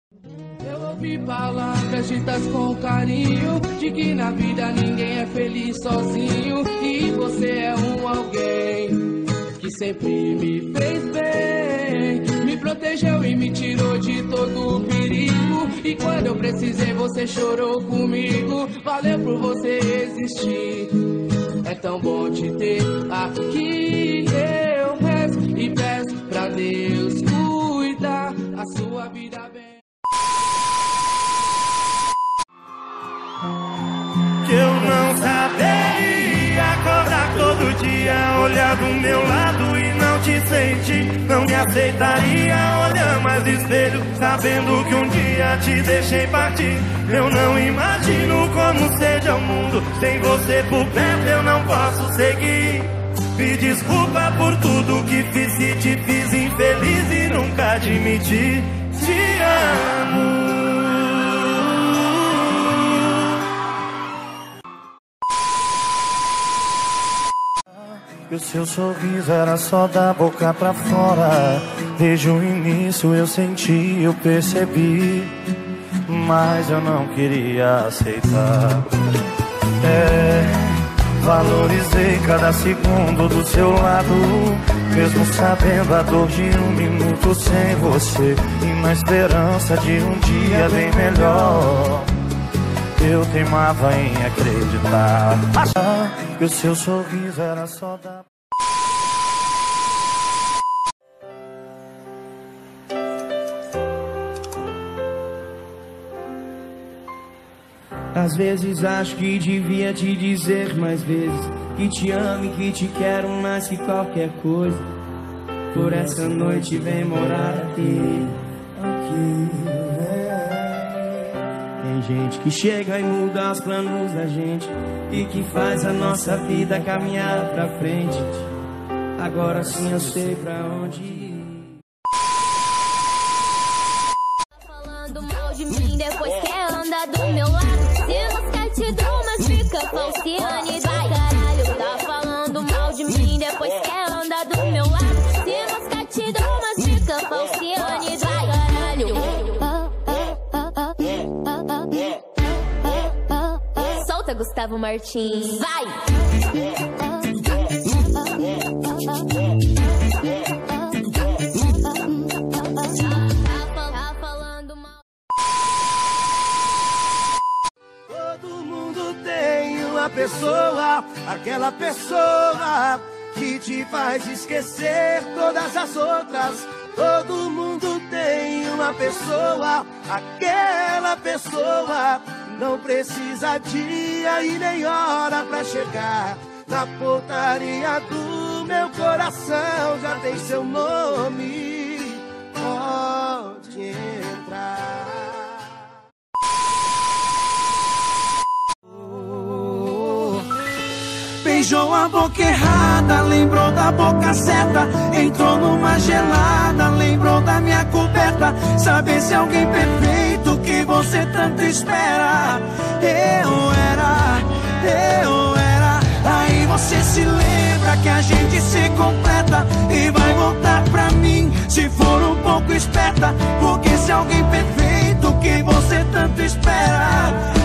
Eu ouvi palavras ditas com carinho, de que na vida ninguém é feliz sozinho. E você é um alguém que sempre me fez bem, me protegeu e me tirou de todo o perigo. E quando eu precisei você chorou comigo. Valeu por você existir, é tão bom te ter aqui. Eu rezo e peço pra Deus cuidar a sua vida bem. Que eu não saberia acordar todo dia, olhar do meu lado e não te sentir. Não me aceitaria olhar mais no espelho, sabendo que um dia te deixei partir. Eu não imagino como seja o mundo sem você por perto, eu não posso seguir. Me desculpa por tudo que fiz, se te fiz infeliz e nunca admiti. Te amo. E o seu sorriso era só da boca pra fora. Desde o início eu senti, eu percebi, mas eu não queria aceitar. Valorizei cada segundo do seu lado, mesmo sabendo a dor de um minuto sem você, e na esperança de um dia bem melhor. Eu teimava em acreditar que o seu sorriso era só da... Às vezes acho que devia te dizer mais vezes que te amo e que te quero mais que qualquer coisa. Por essa noite vem morar aqui. Tem gente que chega e muda os planos da gente e que faz a nossa vida caminhar pra frente. Agora sim eu sei pra onde ir. Falando mal de mim, depois quer andar do meu lado. Se não quer te dou, mas fica falseando e vai caralho. Tá falando mal de mim, depois quer andar do meu lado. Se não quer te dou, mas fica falseando e vai caralho. Solta Gustavo Martins, vai! Tá falando mal. Todo mundo tem uma pessoa, aquela pessoa que te faz esquecer todas as outras. Todo mundo tem uma pessoa, aquela pessoa. Não precisa dia e nem hora pra chegar na portaria do meu coração. Já tem seu nome, pode entrar. Beijou a boca errada, lembrou da boca certa. Entrou numa gelada, lembrou da minha coberta. Saber se alguém perfeito que você tanto espera. Eu era. Aí você se lembra que a gente se completa e vai voltar pra mim se for um pouco esperta. Porque se alguém perfeito que você tanto espera.